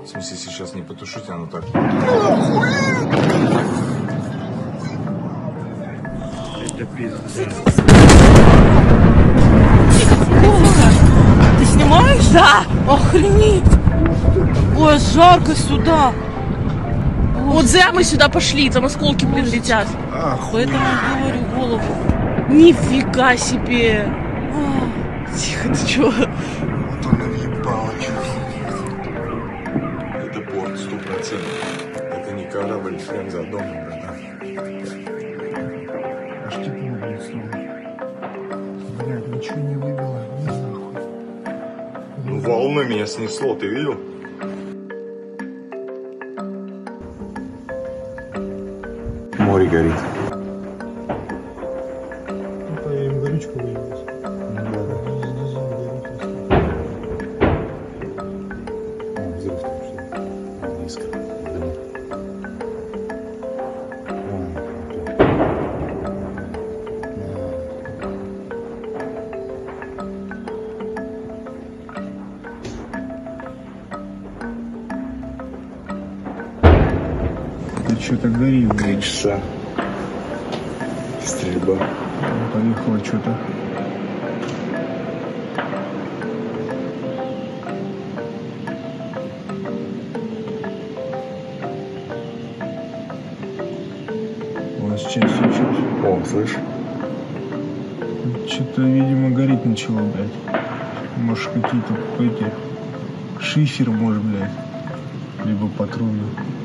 В смысле, сейчас не потушить, оно так. Это пизда. Ты снимаешь? Да! Охренеть! Ой, жарко сюда! Вот зря мы сюда пошли, там осколки, блин, летят. Поэтому говорю, голову. Нифига себе! Тихо, ты чё? Вот она въебала, это порт 100%. Это не корабль, хрен за домом, братан. Аж тепло, блядь, снова. Блядь, ничего не выбило, ни нахуй. Ну, волной меня снесло, ты видел? Море горит. Ну, поверим, горючку выявилась. Да. Взрыв там что-то. Низко. Ты что-то горит, 3 часа. Стрельба. Поехало что-то. Вот сейчас. О, слышь? Что-то, видимо, гореть начало, блядь. Может, какие-то эти шифер, может, блядь. Либо патроны.